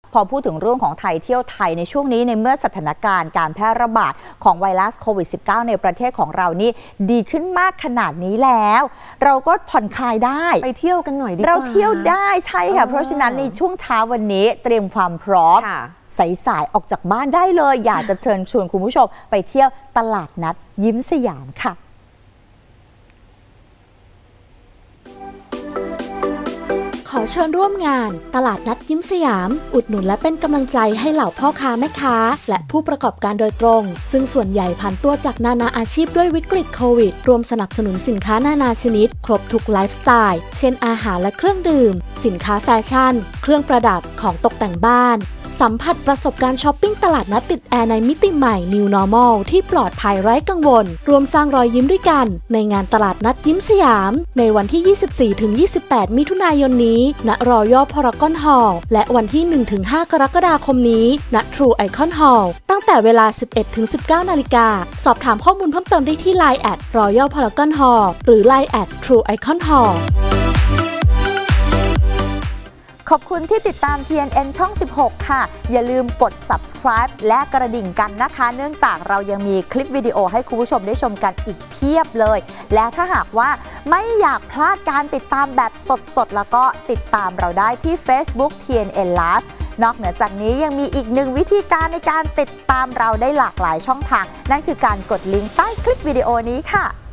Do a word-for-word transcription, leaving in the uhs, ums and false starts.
พอพูดถึงเรื่องของไทยเที่ยวไทยในช่วงนี้ในเมื่อสถานการณ์การแพร่ระบาดของไวรัสโควิด สิบเก้า ในประเทศของเรานี่ดีขึ้นมากขนาดนี้แล้วเราก็ผ่อนคลายได้ไปเที่ยวกันหน่อยดีกว่าเราเที่ยวได้ใช่ค่ะเพราะฉะนั้นในช่วงเช้าวันนี้เตรียมความพร้อมสายๆออกจากบ้านได้เลยอยากจะเชิญชวนคุณผู้ชมไปเที่ยวตลาดนัดยิ้มสยามค่ะขอเชิญร่วมงานตลาดนัดยิ้มสยามอุดหนุนและเป็นกำลังใจให้เหล่าพ่อค้าแม่ค้าและผู้ประกอบการโดยตรงซึ่งส่วนใหญ่ผ่านตัวจากนานาอาชีพด้วยวิกฤตโควิดรวมสนับสนุนสินค้านานาชนิดครบทุกไลฟ์สไตล์เช่นอาหารและเครื่องดื่มสินค้าแฟชั่นเครื่องประดับของตกแต่งบ้านสัมผัสประสบการณ์ช้อปปิ้งตลาดนัดติดแอร์ในมิติใหม่ New Normal ที่ปลอดภัยไร้กังวลรวมสร้างรอยยิ้มด้วยกันในงานตลาดนัดยิ้มสยามในวันที่ ยี่สิบสี่ถึงยี่สิบแปด มิถุนายนนี้ณ Royal Paragon Hall และวันที่ หนึ่งถึงห้า กรกฎาคมนี้ณ True Icon Hall ตั้งแต่เวลา สิบเอ็ดถึงสิบเก้า นาฬิกาสอบถามข้อมูลเพิ่มเติมได้ที่ ไลน์ แอท Royal Paragon Hall หรือ ไลน์ แอท True Icon Hall ขอบคุณที่ติดตาม ที เอ็น เอ็น ช่อง สิบหก ค่ะอย่าลืมกด ซับสไครบ์ และกระดิ่งกันนะคะเนื่องจากเรายังมีคลิปวิดีโอให้คุณผู้ชมได้ชมกันอีกเพียบเลยและถ้าหากว่าไม่อยากพลาดการติดตามแบบสดๆแล้วก็ติดตามเราได้ที่ Facebook ที เอ็น เอ็น Live นอกเหนือจากนี้ยังมีอีกหนึ่งวิธีการในการติดตามเราได้หลากหลายช่องทางนั่นคือการกดลิงก์ใต้คลิปวิดีโอนี้ค่ะ